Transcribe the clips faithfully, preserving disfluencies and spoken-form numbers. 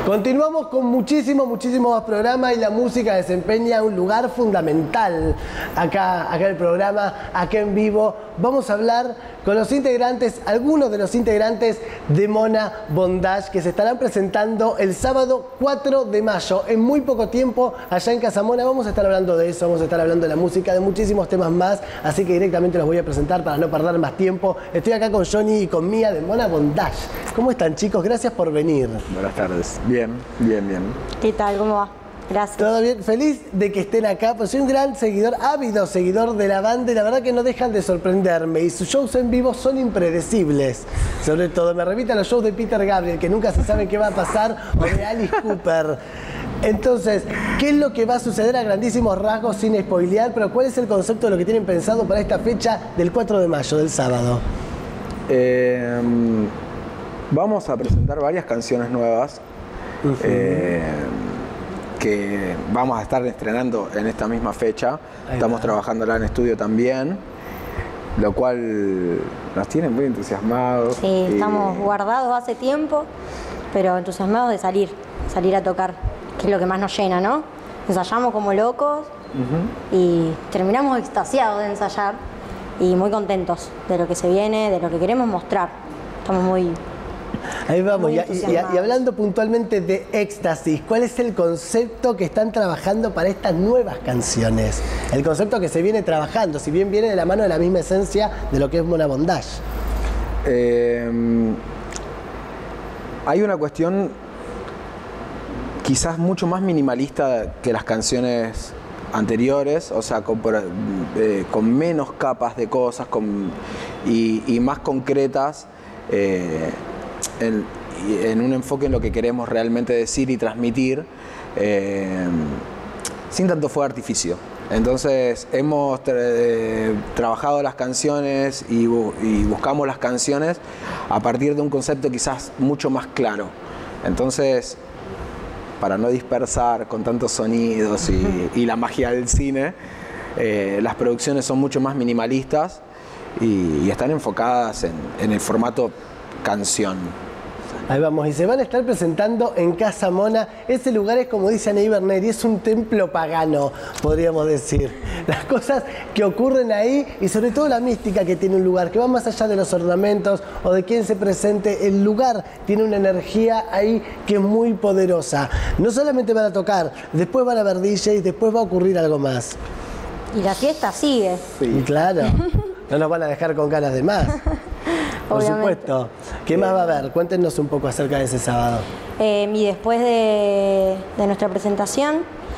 Continuamos con muchísimo, muchísimo más programa y la música desempeña un lugar fundamental acá, acá en el programa, acá en vivo. Vamos a hablar con los integrantes, algunos de los integrantes de Mona Bondage, que se estarán presentando el sábado cuatro de mayo, en muy poco tiempo, allá en Casa Mona. Vamos a estar hablando de eso, vamos a estar hablando de la música, de muchísimos temas más, así que directamente los voy a presentar para no perder más tiempo. Estoy acá con Johnny y con Mía de Mona Bondage. ¿Cómo están, chicos? Gracias por venir. Buenas tardes. Bien, bien, bien. ¿Qué tal? ¿Cómo va? Gracias. Todo bien, feliz de que estén acá, pues soy un gran seguidor, ávido seguidor de la banda y la verdad que no dejan de sorprenderme y sus shows en vivo son impredecibles. Sobre todo, me remite a los shows de Peter Gabriel, que nunca se sabe qué va a pasar, o de Alice Cooper. Entonces, ¿qué es lo que va a suceder a grandísimos rasgos sin spoilear? Pero ¿cuál es el concepto de lo que tienen pensado para esta fecha del cuatro de mayo, del sábado? Eh, vamos a presentar varias canciones nuevas. Uh-huh. eh, que vamos a estar estrenando en esta misma fecha. Ahí Estamos va. trabajándola en estudio también, lo cual nos tiene muy entusiasmados. Sí, y... estamos guardados hace tiempo, pero entusiasmados de salir, salir a tocar, que es lo que más nos llena, ¿no? Ensayamos como locos uh-huh. y terminamos extasiados de ensayar y muy contentos de lo que se viene, de lo que queremos mostrar. Estamos muy... Ahí vamos, y, y, y hablando puntualmente de éxtasis, ¿cuál es el concepto que están trabajando para estas nuevas canciones? El concepto que se viene trabajando, si bien viene de la mano de la misma esencia de lo que es Mona Bondage. Eh, hay una cuestión quizás mucho más minimalista que las canciones anteriores, o sea, con, eh, con menos capas de cosas con, y, y más concretas. Eh, En, en un enfoque en lo que queremos realmente decir y transmitir, eh, sin tanto fuego de artificio. Entonces hemos tra eh, trabajado las canciones y, bu y buscamos las canciones a partir de un concepto quizás mucho más claro. Entonces, para no dispersar con tantos sonidos y, y la magia del cine, eh, las producciones son mucho más minimalistas y, y están enfocadas en, en el formato canción. Ahí vamos, y se van a estar presentando en Casa Mona. Ese lugar es, como dice Aney Berneri, es un templo pagano, podríamos decir. Las cosas que ocurren ahí y sobre todo la mística que tiene un lugar, que va más allá de los ornamentos o de quién se presente. El lugar tiene una energía ahí que es muy poderosa. No solamente van a tocar, después van a ver D Js, después va a ocurrir algo más. Y la fiesta sigue. Sí, claro. No nos van a dejar con ganas de más. Por Obviamente. supuesto. ¿Qué más va a haber? Cuéntenos un poco acerca de ese sábado. Eh, y después de, de nuestra presentación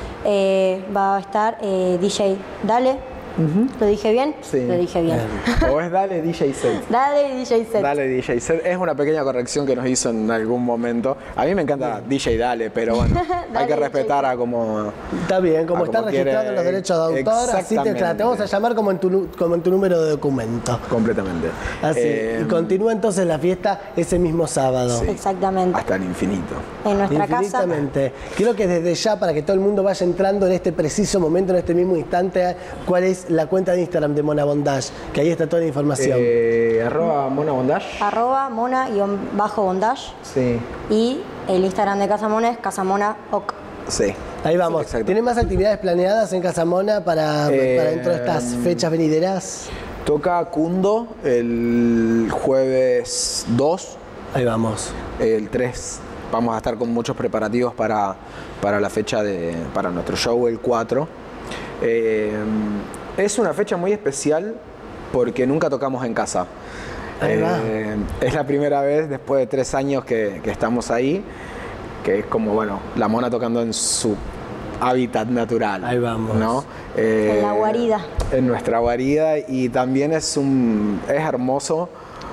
eh, va a estar eh, D J Dale. Uh-huh. ¿Lo dije bien? Sí. Lo dije bien. O es Dale D J Set. Dale D J Set. Dale D J Set. Es una pequeña corrección que nos hizo en algún momento. A mí me encanta D J Dale, pero bueno, hay que respetar a como... Está bien, como a está como registrado quiere... en los derechos de autor, así te, te vamos a llamar como en tu, como en tu número de documento. Completamente. Así, eh, y continúa entonces la fiesta ese mismo sábado. Sí, exactamente. Hasta el infinito. En nuestra Infinitamente. Casa. Creo que desde ya, para que todo el mundo vaya entrando en este preciso momento, en este mismo instante, ¿cuál es la cuenta de Instagram de Mona Bondage? Que ahí está toda la información. Eh, arroba Mona Bondage. Arroba Mona guión bajo Bondage. Sí. Y el Instagram de Casa Mona es Casa Mona Ok. Sí. Ahí vamos. Sí, ¿tienen más actividades planeadas en Casa Mona para, eh, para dentro de estas fechas venideras? Toca Cundo el jueves dos. Ahí vamos. El tres. Vamos a estar con muchos preparativos para, para la fecha de para nuestro show el cuatro. Eh, es una fecha muy especial porque nunca tocamos en casa. Eh, es la primera vez después de tres años que, que estamos ahí, que es como, bueno, la Mona tocando en su hábitat natural. Ahí vamos. ¿No? Eh, en la guarida. En nuestra guarida, y también es, un, es hermoso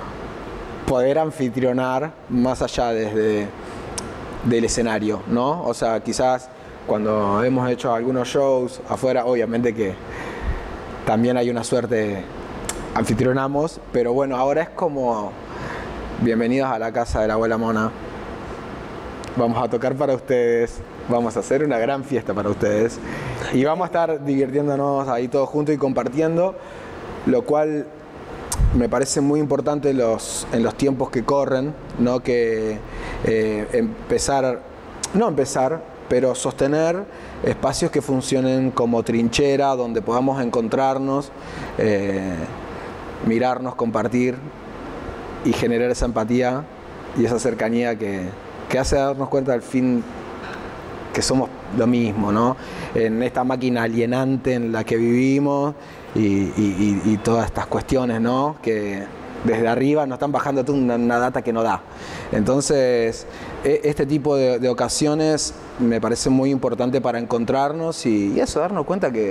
poder anfitrionar más allá desde del escenario, ¿no? O sea, quizás cuando hemos hecho algunos shows afuera, obviamente que también hay una suerte, anfitrionamos, pero bueno, ahora es como bienvenidos a la casa de la abuela Mona. Vamos a tocar para ustedes, vamos a hacer una gran fiesta para ustedes y vamos a estar divirtiéndonos ahí todos juntos y compartiendo, lo cual me parece muy importante los, en los tiempos que corren, ¿no? Que eh, empezar no empezar, pero sostener espacios que funcionen como trinchera, donde podamos encontrarnos, eh, mirarnos, compartir y generar esa empatía y esa cercanía que, que hace darnos cuenta al fin que somos lo mismo, ¿no? En esta máquina alienante en la que vivimos y, y, y, y todas estas cuestiones, ¿no? Que desde arriba nos están bajando toda una, una data que no da. Entonces, este tipo de, de ocasiones me parece muy importante para encontrarnos y, y eso, darnos cuenta que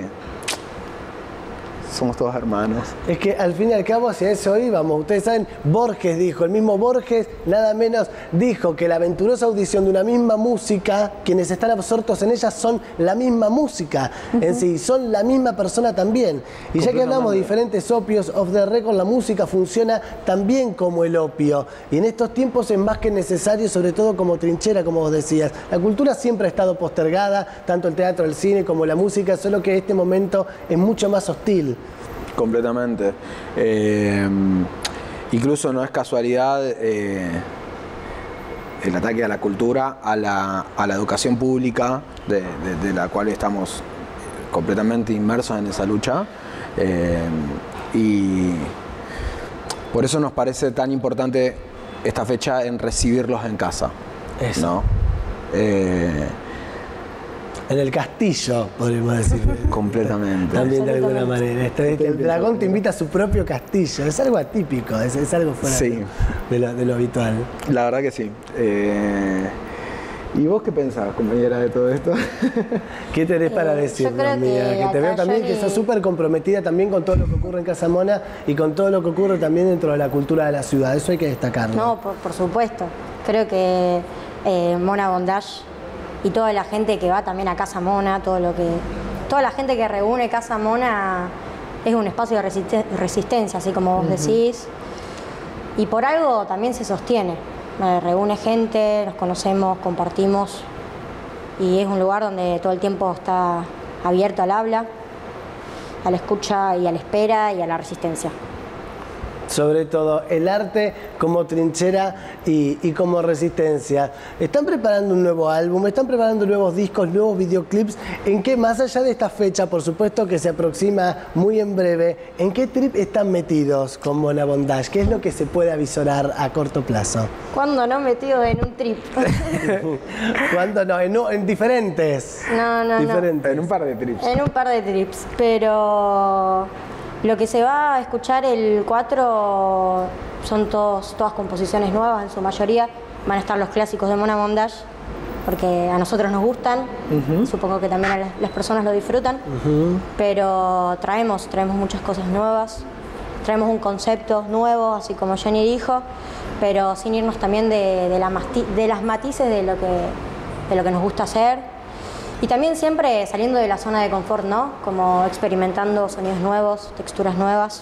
somos todos hermanos. Es que al fin y al cabo hacia eso íbamos. Ustedes saben, Borges dijo, el mismo Borges nada menos dijo que la aventurosa audición de una misma música, quienes están absortos en ella son la misma música uh-huh. en sí, son la misma persona también. Y ya que hablamos de diferentes opios off the record, la música funciona también como el opio. Y en estos tiempos es más que necesario, sobre todo como trinchera, como vos decías. La cultura siempre ha estado postergada, tanto el teatro, el cine como la música, solo que este momento es mucho más hostil. Completamente. Eh, incluso no es casualidad eh, el ataque a la cultura, a la, a la educación pública, de, de, de la cual estamos completamente inmersos en esa lucha. Eh, y por eso nos parece tan importante esta fecha en recibirlos en casa. Eso. ¿No? Eh, En el castillo, podríamos decir. Completamente. También de alguna manera. Este, este, el dragón te invita a su propio castillo. Es algo atípico, es, es algo fuera sí. de, lo, de lo habitual. La verdad que sí. Eh, ¿Y vos qué pensás, compañera, de todo esto? ¿Qué tenés para Eh, decir, yo creo amiga? que Que te veo acá también yo que le- sos súper comprometida también con todo lo que ocurre en Casa Mona y con todo lo que ocurre también dentro de la cultura de la ciudad. Eso hay que destacarlo. No, por, por supuesto. Creo que eh, Mona Bondage y toda la gente que va también a Casa Mona, todo lo que, toda la gente que reúne Casa Mona es un espacio de resiste- resistencia, así como vos uh-huh. decís. Y por algo también se sostiene. Eh, reúne gente, nos conocemos, compartimos. Y es un lugar donde todo el tiempo está abierto al habla, a la escucha y a la espera y a la resistencia. Sobre todo el arte como trinchera y, y como resistencia. ¿Están preparando un nuevo álbum? ¿Están preparando nuevos discos, nuevos videoclips? ¿En qué, más allá de esta fecha, por supuesto que se aproxima muy en breve, en qué trip están metidos con Mona Bondage? ¿Qué es lo que se puede avisorar a corto plazo? ¿Cuándo no metido en un trip? ¿Cuándo no? En, en diferentes. No, no, no. diferentes. En un par de trips. En un par de trips, pero lo que se va a escuchar el cuatro son todos, todas composiciones nuevas en su mayoría. Van a estar los clásicos de Mona Bondage, porque a nosotros nos gustan, uh-huh. supongo que también a las, las personas lo disfrutan, uh-huh. pero traemos, traemos muchas cosas nuevas, traemos un concepto nuevo, así como Jenny dijo, pero sin irnos también de, de, la masti- de las matices de lo, que, de lo que nos gusta hacer. Y también siempre saliendo de la zona de confort, ¿no? Como experimentando sonidos nuevos, texturas nuevas.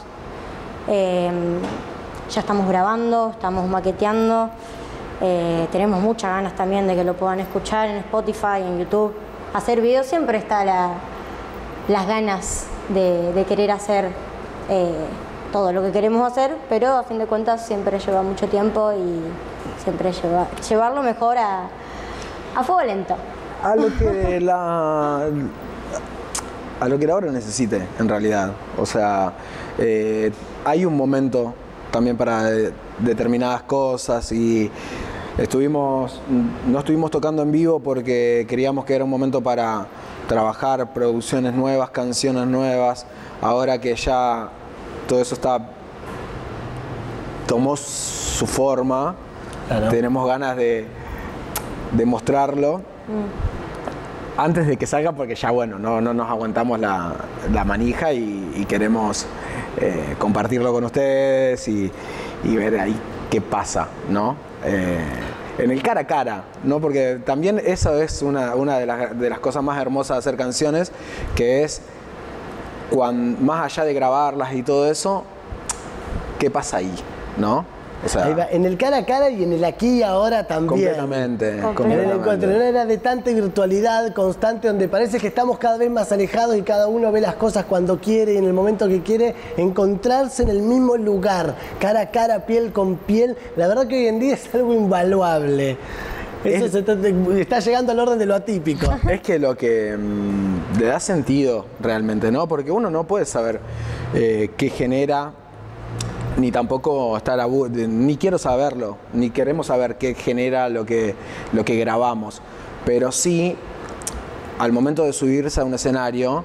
Eh, ya estamos grabando, estamos maqueteando. Eh, tenemos muchas ganas también de que lo puedan escuchar en Spotify, en YouTube. Hacer videos siempre está la, las ganas de, de querer hacer eh, todo lo que queremos hacer, pero a fin de cuentas siempre lleva mucho tiempo y siempre lleva, llevarlo mejor a, a fuego lento. A lo que la a lo que la obra necesite, en realidad. O sea, eh, hay un momento también para de, determinadas cosas y estuvimos no estuvimos tocando en vivo porque queríamos que era un momento para trabajar producciones nuevas, canciones nuevas. Ahora que ya todo eso está tomó su forma, claro. Tenemos ganas de, de mostrarlo. Mm. Antes de que salga, porque ya bueno, no, no nos aguantamos la, la manija y, y queremos eh, compartirlo con ustedes y, y ver ahí qué pasa, ¿no? Eh, en el cara a cara, ¿no? Porque también eso es una, una de, las, de las cosas más hermosas de hacer canciones, que es, cuando, más allá de grabarlas y todo eso, ¿qué pasa ahí, no? O sea, ahí va, en el cara a cara y en el aquí y ahora también. Completamente. En el encuentro, en una era de tanta virtualidad constante donde parece que estamos cada vez más alejados y cada uno ve las cosas cuando quiere y en el momento que quiere, encontrarse en el mismo lugar, cara a cara, piel con piel, la verdad que hoy en día es algo invaluable. Eso es, se está, está llegando al orden de lo atípico. es que lo que mmm, le da sentido realmente, ¿no? Porque uno no puede saber eh, qué genera, ni tampoco estar abu- ni quiero saberlo, ni queremos saber qué genera lo que, lo que grabamos. Pero sí, al momento de subirse a un escenario,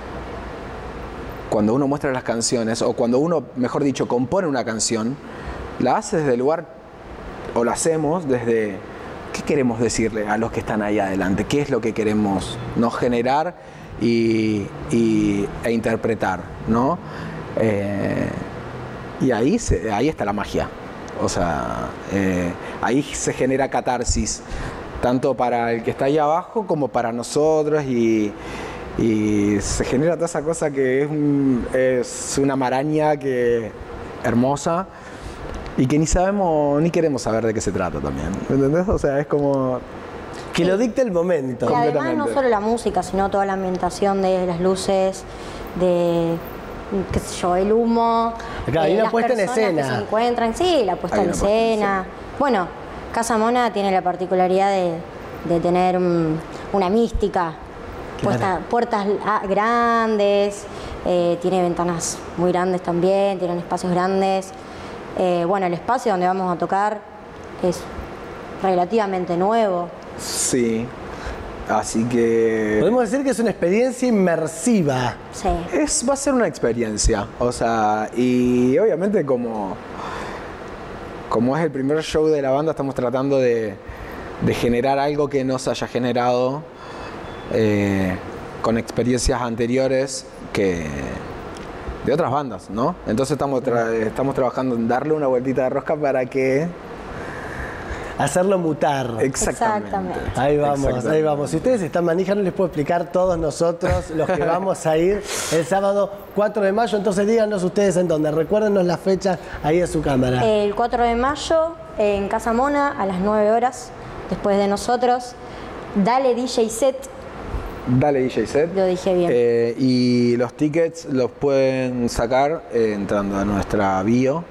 cuando uno muestra las canciones, o cuando uno, mejor dicho, compone una canción, la hace desde el lugar, o la hacemos desde, ¿qué queremos decirle a los que están ahí adelante? ¿Qué es lo que queremos no generar y, y, e interpretar, ¿no? Eh, y ahí, se, ahí está la magia. O sea, eh, ahí se genera catarsis, tanto para el que está ahí abajo como para nosotros, y, y se genera toda esa cosa que es, un, es una maraña que, hermosa, y que ni sabemos, ni queremos saber de qué se trata también, ¿entendés? O sea, es como... Que lo dicte el momento. Y además no completamente. solo la música, sino toda la ambientación de las luces, de, qué sé yo, el humo, Acá hay eh, una las puesta en personas escena. que se encuentran, sí, la puesta Hay en una puesta en escena. Bueno, Casa Mona tiene la particularidad de, de tener un- una mística, puesta- puertas ah, grandes, eh, tiene ventanas muy grandes también, tienen espacios grandes. Eh, bueno, el espacio donde vamos a tocar es relativamente nuevo. Sí, así que... Podemos decir que es una experiencia inmersiva. Sí. Es, va a ser una experiencia, o sea, y obviamente como, como es el primer show de la banda, estamos tratando de, de generar algo que no se haya generado eh, con experiencias anteriores que de otras bandas, ¿no? Entonces estamos, tra- estamos trabajando en darle una vueltita de rosca para que... Hacerlo mutar. Exactamente. Exactamente. Ahí vamos, Exactamente. ahí vamos. Si ustedes están manejando, les puedo explicar todos nosotros, los que vamos a ir el sábado cuatro de mayo. Entonces díganos ustedes en dónde. Recuérdenos la fecha ahí en su cámara. El cuatro de mayo en Casa Mona a las nueve horas, después de nosotros. Dale D J Set, Dale D J Set. lo dije bien. Eh, y los tickets los pueden sacar eh, entrando a nuestra bio,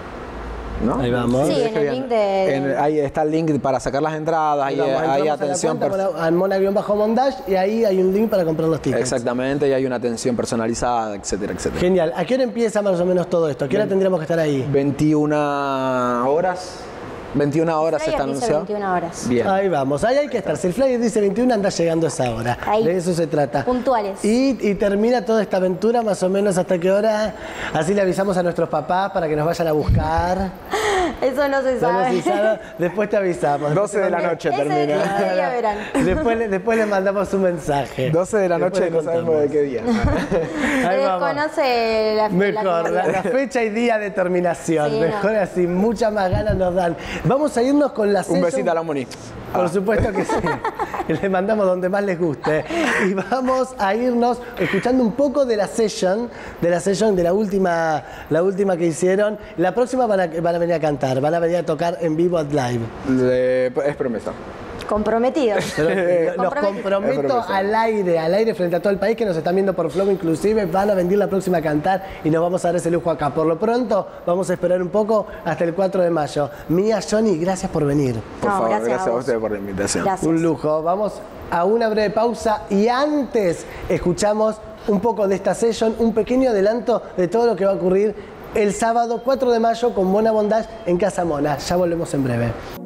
¿no? Ahí vamos. Sí, Dije en el bien. link de- En- ahí está el link para sacar las entradas, ahí Vamos, hay entramos a la atención cuenta, per- Mona- a Mona-Mondage y ahí hay un link para comprar los tickets. exactamente, y hay una atención personalizada, etcétera, etcétera. Genial. ¿A qué hora empieza más o menos todo esto? ¿A qué hora tendríamos que estar ahí? veintiuna horas. veintiuna horas Flyer está dice anunciado. veintiuna horas. Bien. Ahí vamos, ahí hay que estar. Si el flyer dice veintiuno, anda llegando a esa hora. Ahí. De eso se trata. Puntuales. Y, y termina toda esta aventura más o menos hasta qué hora. Así le avisamos a nuestros papás para que nos vayan a buscar. Eso no se No sabe. nos avisaron, después te avisamos. doce de la Ese- noche ese termina. día verán. Después, le- después le mandamos un mensaje. doce de la Después noche le no sabemos de contamos. qué día. Se Ahí vamos. desconoce la Mejor, la, comunidad. la fecha y día de terminación. Sí, Mejor no. así, muchas más ganas nos dan. Vamos a irnos con la Un session. besito a la Moni. Por Ah. supuesto que sí. Le mandamos donde más les guste. Y vamos a irnos escuchando un poco de la session, de la session de la última, la última que hicieron. La próxima van a, van a venir a cantar, van a venir a tocar en vivo at live. Le- es promesa. Comprometidos. Pero los Comprometido. comprometo Es promesa. al aire, al aire frente a todo el país que nos están viendo por Flow inclusive, van a venir la próxima a cantar y nos vamos a dar ese lujo acá. Por lo pronto, vamos a esperar un poco hasta el cuatro de mayo. Mía, Johnny, gracias por venir. Por No, favor, gracias gracias, a a, vos. ustedes por la invitación. Gracias. Un lujo. Vamos a una breve pausa y antes escuchamos un poco de esta session, un pequeño adelanto de todo lo que va a ocurrir el sábado cuatro de mayo con Mona Mondage en Casa Mona. Ya volvemos en breve.